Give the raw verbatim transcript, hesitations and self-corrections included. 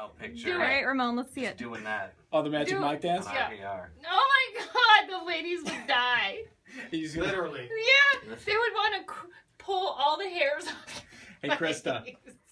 profile picture. Do it. All right, Ramone, let's see Just it. doing that. Oh, the Magic Do Mike dance? On Yeah. R K R. Oh my god, the ladies would die. He's gonna... Literally. Yeah, they would want to pull all the hairs off. Hey, Krista.